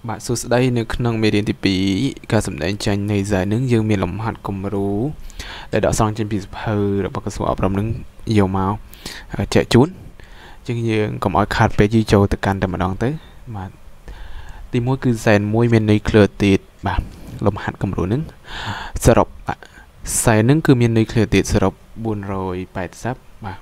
bạn số đây nếu không mê đến thì bí cả sầm đánh tranh này giải nướng dương miền lòng hạt cùng rú để đỡ xong trên bị hư rồi bắt cái số ập rầm nướng nhiều màu chạy trốn chứ như còn mọi khát về di châu từ can để mà đón tới mà thì mỗi cứ rèn mỗi miền này clear tiệt bà lòng hạt cùng rú nướng sờ rọc xài nướng cứ miền này clear tiệt sờ rọc buồn rồi bài sắp bà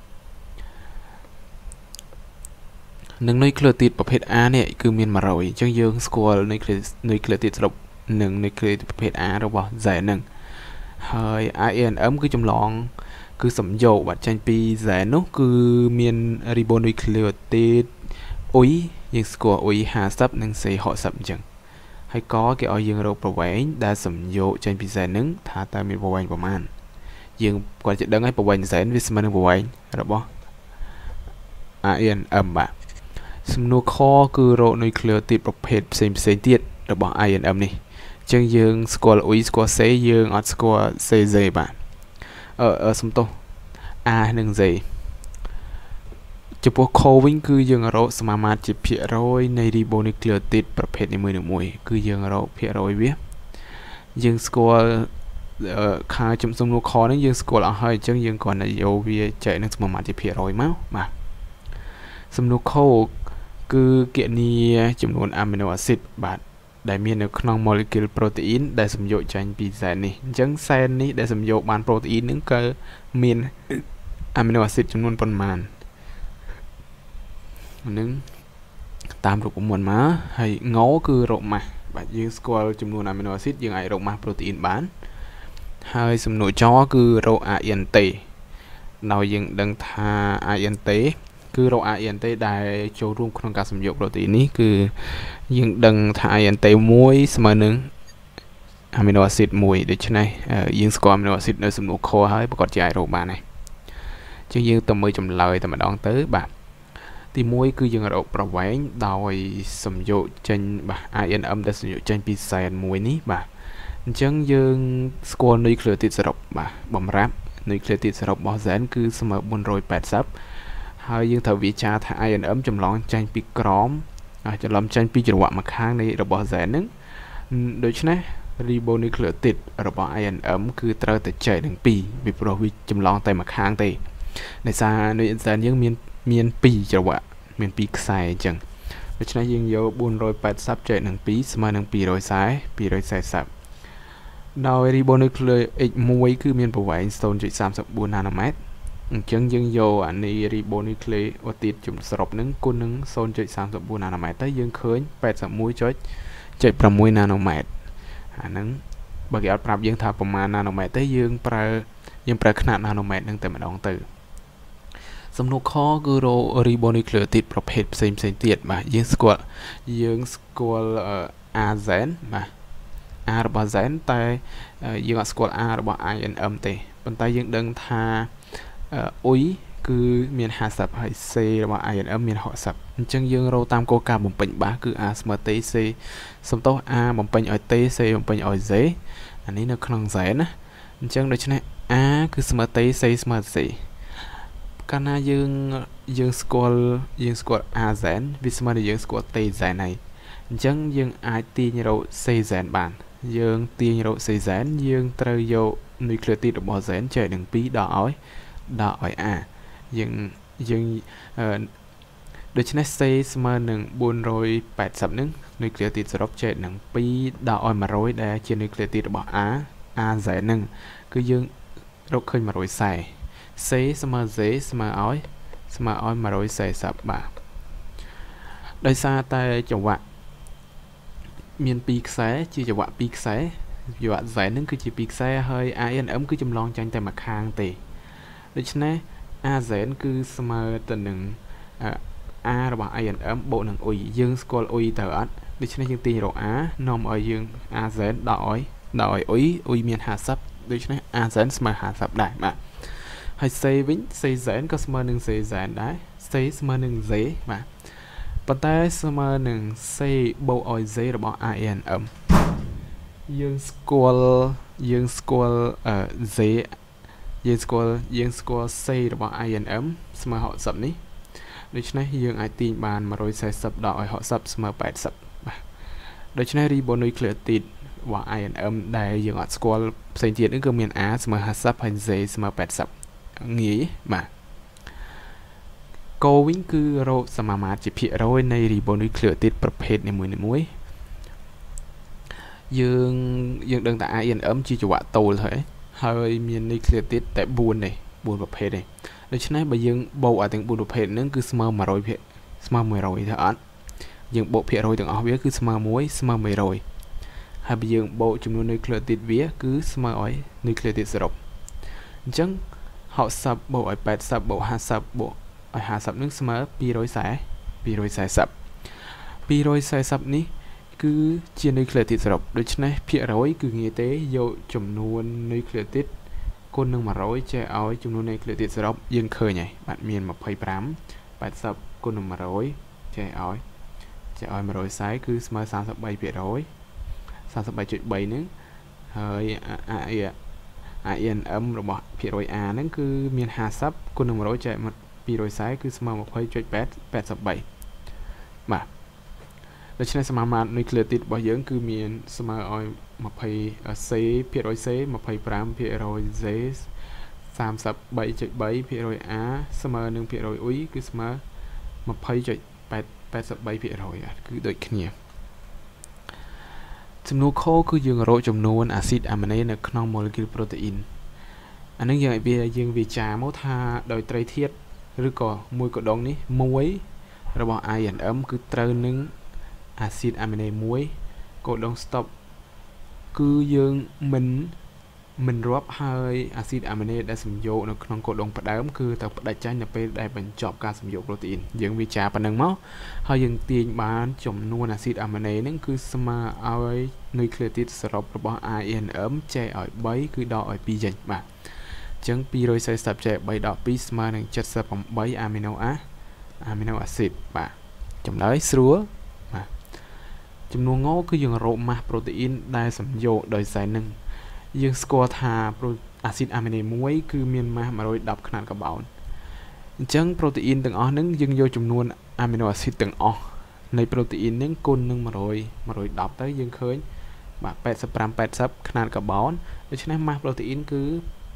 nâng nơi clear tiệtประเภท A เนี่ยคือมีมาrồiจังយើងស្គាល់nơi clear tiệtสรุป1nơi clear tiệtประเภท A របស់ giải 1ហើយ INM គឺចម្លងគឺសំយោគបាត់ចេញពី giải នោះគឺមាន ribonucleotide អ៊ុយយើងស្គាល់អ៊ុយ50និង C 60អញ្ចឹងហើយក៏គេឲ្យយើងរកប្រវែងដែលសំយោគចេញពី giải នឹងថាតើមានប្រវែងប្រមាណយើងគាត់จะដឹងហើយប្រវែង giải វាស្មើនឹងប្រវែងរបស់ INM បាទសំណួរខគឺរកនុយក្លេអូទីតប្រភេទផ្សេងទៀតរបស់ INM នេះអញ្ចឹងយើងស្គាល់អ៊ុយស្គាល់ C យើងអត់ស្គាល់ CZ បាទសំទោស A និង Z ចំពោះខវិញគឺយើងរកសមាមាត្រជាភាគរយនៃ ribonucleotide ប្រភេទនីមួយៗគឺយើងរកភាគរយវាយើងស្គាល់ខាងសំណួរខហ្នឹងយើងស្គាល់អស់ហើយអញ្ចឹងយើងគ្រាន់តែយកវាចែកនឹងសមាមាត្រជាភាគរយមកបាទសំណួរខគឺគណនាចំនួន amino acid បាទដែលមាននៅក្នុង molecule protein ដែលសំយោគចេញពីសែននេះអញ្ចឹងសែននេះដែលសំយោគបាន protein ហ្នឹងក៏មាន amino acid ចំនួនប៉ុន្មានហ្នឹងតាមរូបមន្តមកហើយងគឺរកម៉ាស់បាទយើងស្គាល់ចំនួន amino acid យើងអាចរកម៉ាស់ protein បានហើយសំណួរចគឺរក INT ដោយយើងដឹងថា INT គឺរក INT ដែលចូលរួមក្នុងការសំយោគប្រូតេអ៊ីននេះគឺយើងដឹងថា INT 1ស្មើនឹង amino acid 1ដូច្នេះយើងស្គាល់ amino acid នៅសំណួរខហើយប្រកាសជាអាចរកបានហើយអញ្ចឹងយើងទៅមើលចម្លើយតែម្ដងទៅបាទទី1គឺយើងរកប្រវែងដោយសំយោគចេញបាទ INM ដែលសំយោគចេញពីសែន1នេះបាទអញ្ចឹងយើងស្គាល់ nucleotide សរុបបាទបំរាប់ nucleotide សរុបរបស់សែនគឺស្មើ480ហើយយើងត្រូវវិចារថា INM ចម្លងចេញពីក្រមច្រឡំចេញពីច្រវាក់ម្ខាងនៃរបស់ Z ហ្នឹងដូច្នេះ ribonucleotide របស់ INM គឺត្រូវតែចែកនឹង2ពីព្រោះវាចម្លងតែម្ខាងទេដោយសារនៅ Z យើងមាន2ច្រវាក់មាន2ខ្សែអញ្ចឹងដូច្នេះយើងយក480ចែកនឹង2ស្មើនឹង240ដោយ ribonucleic 1គឺមានប្រវែង 0.34 នាណូម៉ែត្រអញ្ចឹងយើងយកអានេះ ribonucleotide ជំសរុបនឹងគុណនឹង 0.34 នាណូម៉ែត្រទៅយើងឃើញ 81.6 នាណូម៉ែត្រអាហ្នឹងបើគេអត់ប្រាប់យើងថាប្រមាណនាណូម៉ែត្រទេយើងប្រើຂະຫນາດនាណូម៉ែត្រនឹងតែម្ដងទៅសំណួរខគឺរក ribonucleotide ប្រភេទផ្សេងទៀតបាទយើងស្គាល់AZ បាទ A របស់ Z តែយើងអត់ស្គាល់ A របស់ INM ទេប៉ុន្តែយើងដឹងថាអ៊ុយគឺមាន 50 ហើយ C របស់ INM មាន 60 អញ្ចឹងយើងរកតាមគោលការណ៍បំពេញបាសគឺ A ស្មើទេ C សំទោស A បំពេញឲ្យទេ C បំពេញឲ្យ Z អានេះនៅក្នុង Z ណាអញ្ចឹងដូច្នេះ A គឺស្មើទេ C ស្មើ C កាលណាយើងស្គាល់ AZ វាស្មើនឹងយើងស្គាល់ទេ Z ហើយអញ្ចឹងយើងអាចទាញរក CZ បានយើងទាញរក CZ យើងត្រូវយក nucleotide របស់ Z ចែកនឹង2ដល់ឲ្យ A យើងដូច្នេះ C ស្មើនឹង480នឹង nucleotide សរុបចែកនឹង2ដល់ឲ្យ100ដែលជា nucleotide របស់ AZ នឹងគឺយើងរកឃើញ140 C ស្មើ Z ស្មើឲ្យ140បាទដោយសារតែចង្វាក់មាន2ខ្សែជាចង្វាក់2ខ្សែចង្វាក់ Z ហ្នឹងគឺជា2ខ្សែហើយ INM គឺចម្លងចាញ់តែម្ខាងទេដូច្នេះ AZ គឺស្មើទៅនឹង A របស់ INM បូកនឹងអ៊ុយយើងស្គាល់អ៊ុយទៅអត់ដូច្នេះយើងទាញរក A នាំឲ្យយើង AZ ដល់ឲ្យអ៊ុយមាន50ដូច្នេះ AZ ស្មើ50ដែរបាទហើយ C វិញ CZ ក៏ស្មើនឹង CZ ដែរ C ស្មើនឹង Z បាទប៉ុន្តែស្មើនឹង C បូកឲ្យ Z របស់ INM យើងស្គាល់Z យើងស្គាល់ C របស់ INM ស្មើ60នេះដូច្នេះយើងអាចទាញបាន140ដល់ឲ្យ60ស្មើ80បាទដូច្នេះ ribonucleotide របស់ INM ដែលយើងអត់ស្គាល់ផ្សេងទៀតនេះគឺមាន A ស្មើ50ហើយ Z ស្មើ80ងាយបាទគោវិញគឺរកសមាមាត្រជាភាគរយនៃ ribonucleotide ប្រភេទនីមួយៗយើងដឹងថា INM ជាចង្វាក់តូលហើយមាន nucleotide តែ4ទេ4ប្រភេទទេដូច្នេះបើយើងបូកឲ្យទាំង4ប្រភេទហ្នឹងគឺស្មើ100ស្មើ100ទៅអត់យើងបូកភាគរយទាំងអស់វាគឺស្មើ1ស្មើ100ហើយបើយើងបូកចំនួន nucleotide វាគឺស្មើឲ្យ nucleotide សរុបអញ្ចឹង60បូកឲ្យ80បូក50បូកឲ្យ50នឹងស្មើ240នេះគឺជា nucleotide សរុបដូច្នេះភាគរយគឺងាយទេយកចំនួន nucleotide គុណនឹង100ចេះឲ្យចំនួន nucleotide សរុបយើងឃើញហើយបាទមាន25 80គុណនឹង100ចេះឲ្យ140គឺស្មើ33%33.3ហ្នឹងហើយ INM របស់ភាគរយ A ហ្នឹងគឺមាន50គុណនឹង100ចែកមក240គឺស្មើ 20.83 បាទដូច្នេះសមាមាត្រ nucleotide របស់យើងគឺមានស្មើឲ្យ20 C ភាគរយ C 25% Z 33.3% A ស្មើនឹងភាគរយ U គឺស្មើ 20.83% គឺដូចគ្នាចំនួនខគឺយើងរកចំនួនអាស៊ីតអាមីណេនៅក្នុង molecule protein អានឹងយើងវាចាមកថាដោយត្រីធាតុឬក៏មួយកដងនេះមួយរបស់ INM គឺត្រូវនឹងអាស៊ីតអាមីណេ1កដង stop គឺយើងមិនរាប់ហើយអាស៊ីតអាមីណេដែលសំយោគនៅក្នុងកដងផ្ដើមគឺទៅផ្ដាច់ចាញ់នៅពេលដែលបញ្ចប់ការសំយោគប្រូតេអ៊ីនយើងវាចាប៉ុណ្ណឹងមកហើយយើងទាញបានចំនួនអាស៊ីតអាមីណេហ្នឹងគឺស្មើឲ្យ nucleotide សរុបរបស់ INM ចែកឲ្យ3គឺដកឲ្យ2ចេញបាទអញ្ចឹង240ចែក3ដក2ស្មើនឹង78 amino acid បាទចម្លើយស្រួលបាទចំនួនងគឺយើងរកម៉ាស់ប្រូតេអ៊ីនដែលសំយោគដោយសារនឹងយើងស្គាល់ថាអាស៊ីតអាមីណេ1គឺមានម៉ាស់110ខ្នាតកាបូនអញ្ចឹងប្រូតេអ៊ីនទាំងអស់ហ្នឹងយើងយកចំនួនអាមីណូអាស៊ីតទាំងអស់នៃប្រូតេអ៊ីនហ្នឹងគុណនឹង110ទៅយើងឃើញបាទ85 ខ្នាតកាបូនដូច្នេះម៉ាស់ប្រូតេអ៊ីនគឺ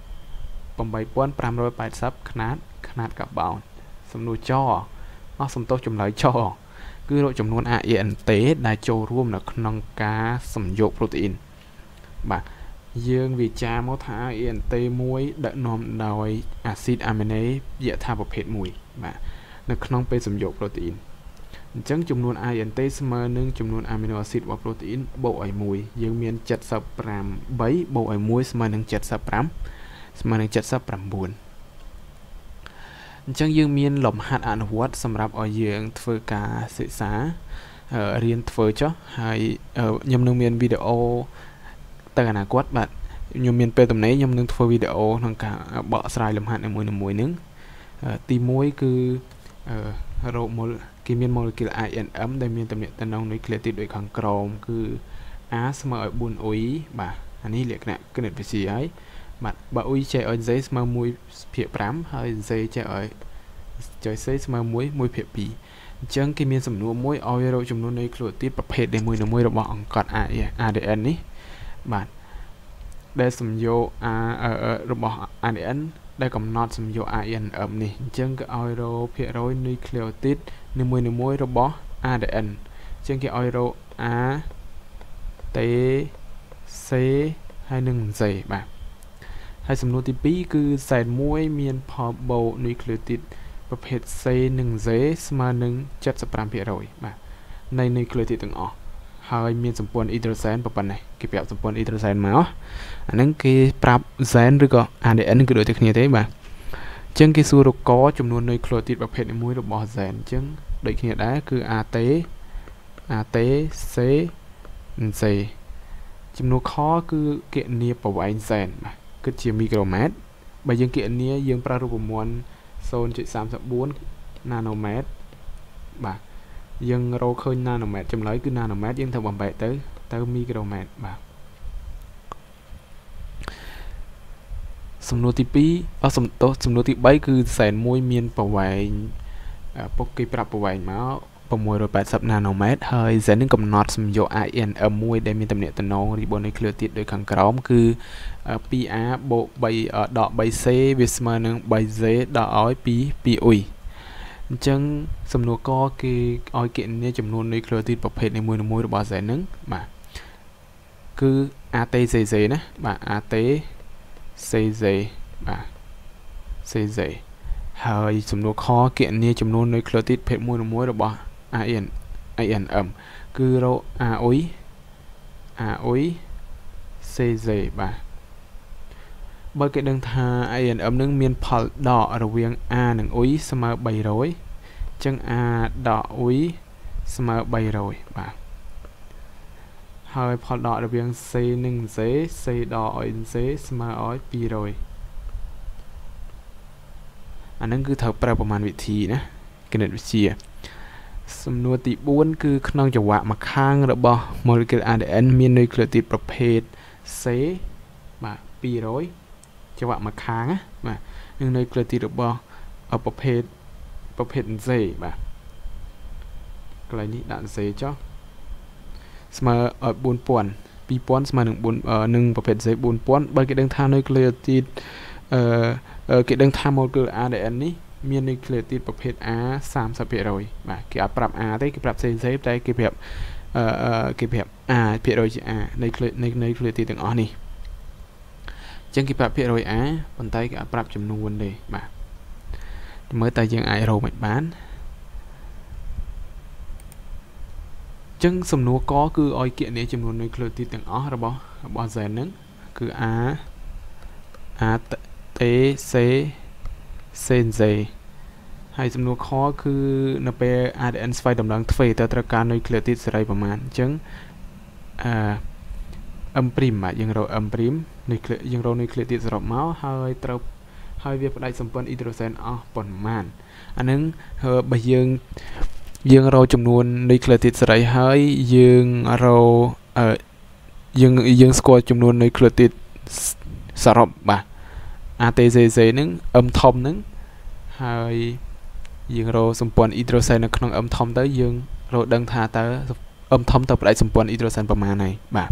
8580ខ្នាតកាបូនសំណួរចសំទោសចម្លើយចគឺរកចំនួន ANT ដែលចូលរួមនៅក្នុងការសំយោគប្រូតេអ៊ីនបាទយើងវិចារមកថា ANT មួយដឹកនាំដោយអាស៊ីតអាមីណេយថាប្រភេទមួយបាទនៅក្នុងពេលសំយោគប្រូតេអ៊ីនអញ្ចឹងចំនួន ANT ស្មើនឹងចំនួនអាមីណូអាស៊ីតរបស់ប្រូតេអ៊ីនបូកឲ្យ1យើងមាន75 3បូកឲ្យ1ស្មើនឹង75ស្មើនឹង79អញ្ចឹងយើងមានលំហាត់អនុវត្តសម្រាប់ឲ្យយើងធ្វើការសិក្សារៀនធ្វើចុះហើយខ្ញុំនឹងមានវីដេអូទៅអនាគតបាទខ្ញុំមានពេលទំនេរខ្ញុំនឹងធ្វើវីដេអូក្នុងការបកស្រាយលំហាត់នីមួយៗហ្នឹងទី1គឺរកគេមាន molecule INM ដែលមានទំនាក់ទំនង nucleotide ដូចខាងក្រោមគឺ A ស្មើឲ្យ4អ៊ុយបាទអានេះលក្ខណៈគណិតវិទ្យាហើយបាទបើអ៊ុយចែកឲ្យ Z ស្មើ 1/5 ហើយ Z ចែកឲ្យC ស្មើ 1/2 អញ្ចឹងគេមានសំណួរមួយឲ្យរកចំនួន nucleotide ប្រភេទនីមួយៗរបស់អង្កត់ ADN នេះបាទដែលសំយោគរបស់ ADN ដែលកំណត់សំយោគ INM នេះអញ្ចឹងគេឲ្យរកភាគរយ nucleotide នីមួយៗរបស់ ADN អញ្ចឹងគេឲ្យរក A T C ហើយនិង Z បាទហើយសំណួរទី2គឺសែន1មានផលបូក nucleotide ប្រភេទ C និង Z ស្មើនឹង 75% បាទនៃ nucleotide ទាំងអស់ហើយមានសម្ព័ន្ធ hydrogen ប៉ុណ្ណេះគេប្រាប់សម្ព័ន្ធ hydrogen មកអាហ្នឹងគេប្រាប់ gen ឬក៏ ADN គឺដូចតែគ្នាទេបាទអញ្ចឹងគេសួររកចំនួន nucleotide ប្រភេទមួយរបស់ gen អញ្ចឹងដូចគ្នាដែរគឺ AT C និង C ចំនួនខគឺគណនាប្រវែង gen បាទគិតជាមីក្រូម៉ែត្របើយើងគណនាយើងប្រើរូបមន្ត 0.34 nanomètre បាទយើងរកឃើញ nanomètre ចម្លើយគឺ nanomètre យើងត្រូវបំបែកទៅ micromet បាទសំណួរទី2សំណួរទី3គឺសែន1មានប្រវែងពុកគេប្រាប់ប្រវែងមក 680 nanomet ហើយ Z នឹងកំណត់សំយោគ INM មួយដែលមានតំណែងតំណង ribonucleotide ទៀតដូចខាងក្រោមគឺ 2A បូក 3 ដក 3C វាស្មើនឹង 3Z ដកឲ្យ 2 ឧយអញ្ចឹងសំណួរកគេឲ្យគណនាចំនួន nucleotide ប្រភេទនីមួយៗរបស់ Z ហ្នឹងបាទគឺ ATCZ ណាបាទ ATCZ បាទ CZ ហើយសំណួរខគណនាចំនួន nucleotide ភេទមួយៗរបស់ INM គឺរក A ឧយ CZ បាទបើគេដឹងថា INM នឹងមានផលដករវាង A និងឧយស្មើ 300 អញ្ចឹង A ដកឧយស្មើ 300 បាទហើយផលដករវាង C និង Z C ដកឲ្យ Z ស្មើឲ្យ 200 អាហ្នឹងគឺត្រូវប្រើប្រមាណវិធីណាគណិតវិទ្យាសំណួរទី 4 គឺក្នុងចង្វាក់ម្ខាងរបស់ molecule ADN មាន nucleotide ប្រភេទ C បាទ 200 ចង្វាក់ម្ខាងណាបាទនឹង nucleotide របស់ប្រភេទ Z បាទកន្លែងនេះដាក់ Z ចុះស្មើឲ្យ 4000 2000 ស្មើនឹង 4 នឹងប្រភេទ Z 4000 បើគេដឹងថា nucleotide គេដឹងថា molecule ADN នេះមាន nucleotide ប្រភេទ A 30% បាទគេអត់ប្រាប់ A ទេគេប្រាប់ CZ តែគេប្រាប់A ភាគរយជា A nucleotide ទាំងអស់នេះអញ្ចឹងគេប្រាប់ភាគរយ A ប៉ុន្តែគេអត់ប្រាប់ចំនួនទេបាទមើលតែយើងអាចរកមិនបានអញ្ចឹងសំណួរកគឺឲ្យគណនាចំនួន nucleotide ទាំងអស់របស់ Z ហ្នឹងគឺ A T C CZ ហើយសំណួរខគឺនៅពេល ADN ស្វ័យតម្លងទ្វេតើត្រូវការ nucleotide សេរីប្រមាណអញ្ចឹងM' បាទយើងរក M' យើងរក nucleotide សរុបមកហើយវាផ្ដាច់សម្ព័ន្ធ hydrogen អស់ប៉ុន្មានអានឹងបើយើងរកចំនួន nucleotide សេរីហើយយើងរកយើងស្គាល់ចំនួន nucleotide សរុបបាទ ATCZ ហ្នឹង M ធំហ្នឹងហើយយើងរកសម្ព័ន្ធ hydrogen នៅក្នុង M ធំទៅយើងរកដឹងថាតើ M ធំទៅផ្ដាច់សម្ព័ន្ធ hydrogen ប្រមាណហើយបាទ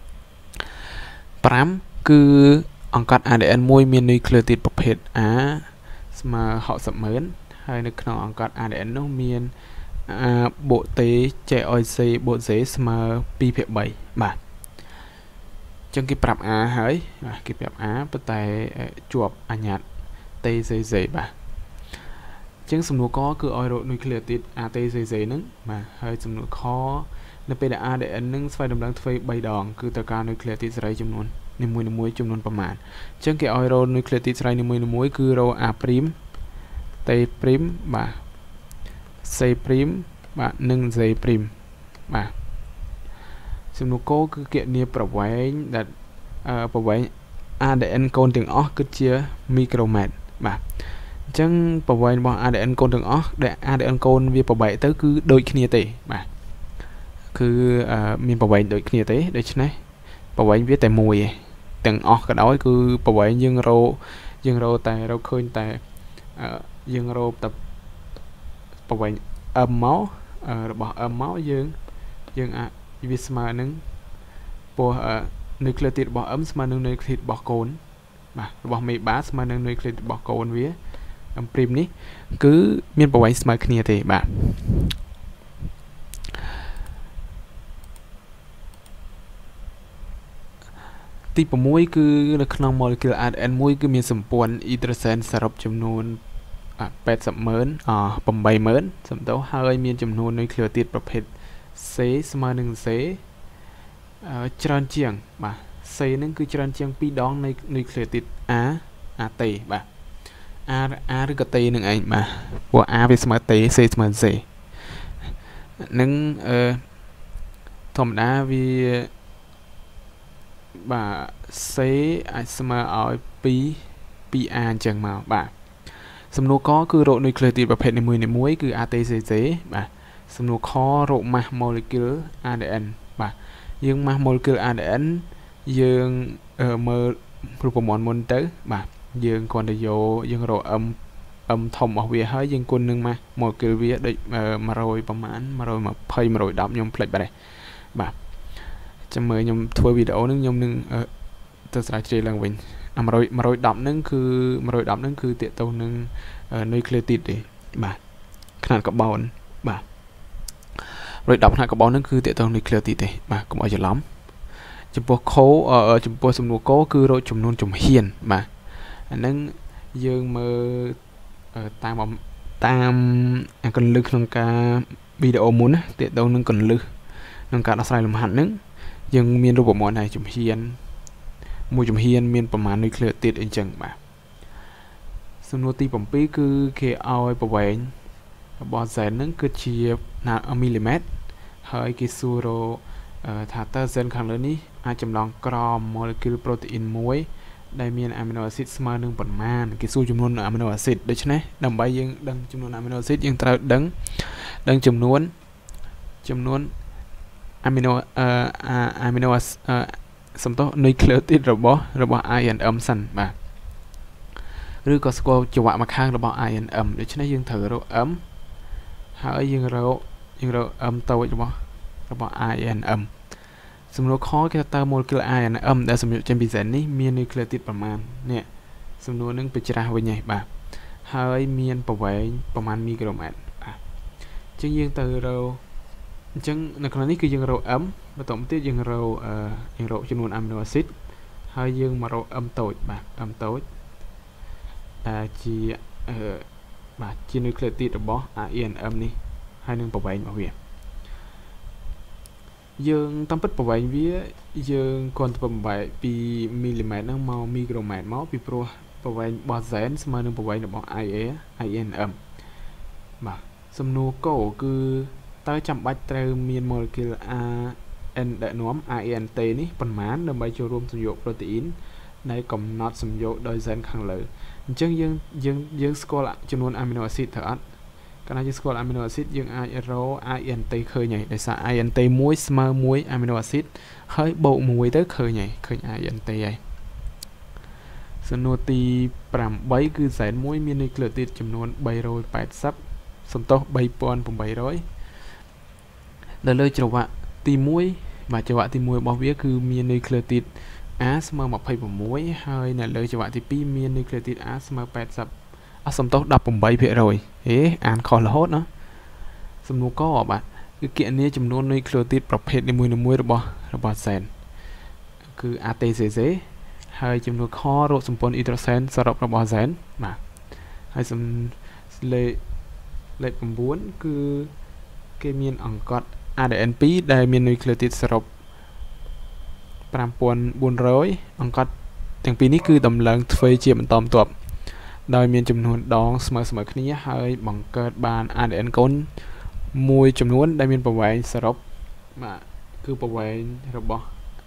5គឺអង្កត់ ADN មួយមាន nucleotide ប្រភេទ A ស្មើ 600000 ហើយនៅក្នុងអង្កត់ ADN នោះមាន A បូក T ចែកឲ្យ C បូក Z ស្មើ 2/3 បាទអញ្ចឹងគេប្រាប់ A ហើយបាទគេប្រាប់ A ប៉ុន្តែជាប់អញ្ញត្តិ TCZ បាទអញ្ចឹងសំណួរកគឺឲ្យរក nucleotide ATCZ ហ្នឹងបាទហើយសំណួរខនៅពេលដែល ADN ហ្នឹងស្វ័យតម្លងទ្វេ3ដងគឺត្រូវការ nucleotide សេរីចំនួននីមួយៗចំនួនប្រមាណអញ្ចឹងគេឲ្យរក nucleotide សេរីនីមួយៗគឺរក A' T' បាទ C' បាទនិង Z' បាទសំណួរកគឺគណនាប្រវែងដែលប្រវែង ADN កូនទាំងអស់គិតជា micromet បាទអញ្ចឹងប្រវែងរបស់ ADN កូនទាំងអស់ដែល ADN កូនវាប្របែកទៅគឺដូចគ្នាទេបាទគឺមានប្រវែងដូចគ្នាទេដូច្នេះប្រវែងវាតែមួយឯងទាំងអស់ក៏ដោយគឺប្រវែងយើងរកតែរកឃើញតែយើងរកតែប្រវែង M មករបស់ M មកយើងអាចវាស្មើនឹងពោះ nucleotide របស់ M ស្មើនឹង nucleotide របស់កូនបាទរបស់មេបាស្មើនឹង nucleotide របស់កូនវា M' នេះគឺមានប្រវែងស្មើគ្នាទេបាទទី6គឺនៅក្នុង molecule ADN មួយគឺមានសម្ព័ន្ធ hydrogen សរុបចំនួន 80000 សំដៅហើយមានចំនួន nucleotide ប្រភេទ C ស្មើនឹង Z ច្រើនជាងបាទ C ហ្នឹងគឺច្រើនជាង2ដងនៃ nucleotide AT បាទ A ឬក៏ T នឹងឯងបាទព្រោះ A វាស្មើ T C ស្មើ Z នឹងធម្មតាវាបាទ C អាចស្មើឲ្យ 2A អញ្ចឹងមកបាទសំណួរកគឺរក nucleotide ប្រភេទនីមួយៗគឺ ATCZ បាទសំណួរខរក mass molecule ADN បាទយើង mass molecule ADN យើងមើលរូបមន្តមុនទៅបាទយើងគ្រាន់តែយើងរក M' âm thông ở phía hơi dương quân nâng mà một cái phía định mà rồiประมาณ120 110nhom plek bài bà cho mời nhom thua video nâng nhom nâng tôi sẽ chơi lần mình mà rồi đậm nâng cứ tiện tàu nâng nucleotide để bàขนาด carbon bà rồi đậm hai carbon nâng cứ tiện tàu nucleotide để bà cũng ở chỗ lắm chụp bộ khố chụp bộ sum nụ cố cứ rồi chụp nôn chụp hiền bà nâng dương mơ tam cần lực nâng ca video muốn tiện tàu nâng cần lực nâng ca đã sai làm hẳn nâng dương miền robot món này chụp hiền mùi chùm hiên miềnประมาณ nucleotide អញ្ចឹងបាទសំណួរទី 7 គឺគេឲ្យប្រវែងរបស់ gen ហ្នឹងគឺជាមីលីម៉ែត្រហើយគេសួរថាតើ gen ខាងលើនេះអាចចម្លងក្រម molecule protein មួយដែលមាន amino acid ស្មើនឹងប៉ុន្មានគេសួរចំនួន amino acid ដូច្នេះដើម្បីយើងដឹងចំនួន amino acid យើងត្រូវដឹងចំនួន aminoសំតោ nucleotide របស់ INM សិនបាទឬក៏ស្គាល់ចង្វាក់មួយខាងរបស់ INM ដូច្នេះយើងត្រូវរក M ហើយយើងរក M តូចរបស់ INM សំណួរខគេថាតើ molecule INM ដែលសម្រាប់ចេញពី gen នេះមាន nucleotide ប្រមាណនេះសំណួរនឹងបញ្ច្រាស់វិញហើយបាទហើយមានប្រវែងប្រមាណ micromet បាទអញ្ចឹងយើងទៅរកអញ្ចឹងនៅក្នុងនេះគឺយើងរក M បន្តមកទៀតយើងរកចំនួន amino acid ហើយយើងមករក M តូចបាទ M តូចដែលជាបាទជា nucleotide របស់ INM នេះហើយនឹងប្រវែងរបស់វាយើងតាមពិតប្រវែងវាយើងគ្រាន់តែបំបែកពីមីលីម៉ែត្រហ្នឹងមកមីក្រូម៉ែត្រមកពីព្រោះប្រវែងរបស់ gen ស្មើនឹងប្រវែងរបស់ INM បាទសំណួរកោគឺតើចាំបាច់ត្រូវមាន molecule AN ដែលនាំ INT នេះប៉ុន្មានដើម្បីចូលរួមសំយោគ protein ដែលកំណត់សំយោគដោយ gen ខាងលើអញ្ចឹងយើងស្គាល់ចំនួន amino acid ត្រូវអត់កាលណាយើងស្គាល់ amino acid យើងអាចរក INT ឃើញហើយដោយសារ INT មួយស្មើមួយ amino acid ហើយបូកមួយទៅឃើញ INT ហើយសំណួរទី 8 គឺ gen មួយមាន nucleotide ចំនួន 380 សំទោស 3800នៅលើច្រវាក់ទី1បាទច្រវាក់ទី1របស់វាគឺមាន nucleotide A ស្មើ26ហើយនៅលើច្រវាក់ទី2មាន nucleotide A ស្មើ80សំទោស 18% អានខុសរហូតណាសំណួរកបាទគឺគណនាចំនួន nucleotide ប្រភេទនីមួយៗរបស់ gen គឺ ATCG ហើយចំនួនខរកសម្ព័ន្ធ hydrogen សរុបរបស់ gen បាទហើយលេខ 9 គឺគេមានអង្កត់ADN 2ដែលមាន nucleotide សរុប 5400 អង្កត់ទាំងពីរនេះគឺដំឡើងធ្វើជាបន្តបន្ទាប់ដោយមានចំនួនដងស្មើគ្នាហើយបង្កើតបាន ADN កូនមួយចំនួនដែលមានប្រវែងសរុបបាទគឺប្រវែងរបស់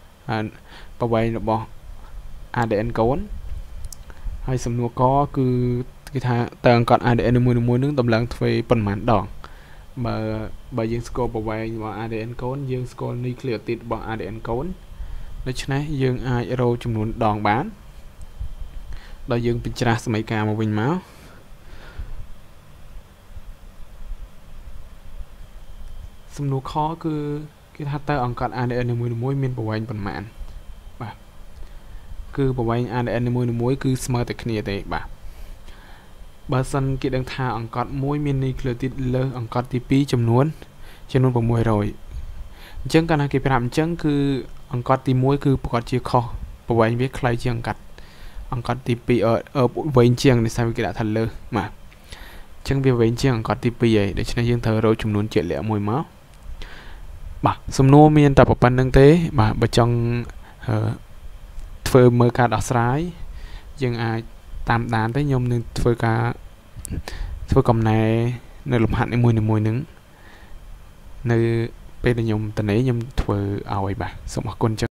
ADN កូនហើយសំណួរកគឺគេថាតើអង្កត់ ADN មួយនឹងដំឡើងធ្វើប៉ុន្មានដងបើយើងស្គាល់ប្រវែងរបស់ ADN កូនយើងស្គាល់ nucleotide របស់ ADN កូនដូច្នេះយើងអាចរកចំនួនដងបានដោយយើងបញ្ច្រាស់សមីការមកវិញមកសំណួរខគឺគេថាតើអង្កត់ ADN នីមួយៗមានប្រវែងប៉ុន្មានបាទគឺប្រវែង ADN នីមួយៗគឺស្មើតែគ្នាទេបាទបើសិនគេដឹងថាអង្កត់មួយមាន nucleotide លើសអង្កត់ទី2ចំនួន600អញ្ចឹងកាលណាគេប្រាប់អញ្ចឹងគឺអង្កត់ទី1គឺប្រកាសជាខុសប្រវែងវាខ្លីជាងអង្កត់ទី2វែងជាងនេះស្អីគេដាក់ថាលើសបាទអញ្ចឹងវាវែងជាងអង្កត់ទី2ហើយដូច្នេះយើងត្រូវរកចំនួនជាក់លាក់មួយមកបាទសំណួរមានតែប៉ុណ្្នឹងទេបាទបើចង់ធ្វើមើលការដោះស្រាយយើងអាចតាមដានទៅខ្ញុំនឹងធ្វើកំណែនៅលំហាត់នីមួយៗហ្នឹងនៅពេលដែលខ្ញុំតនេខ្ញុំធ្វើឲ្យបាទសូមអរគុណ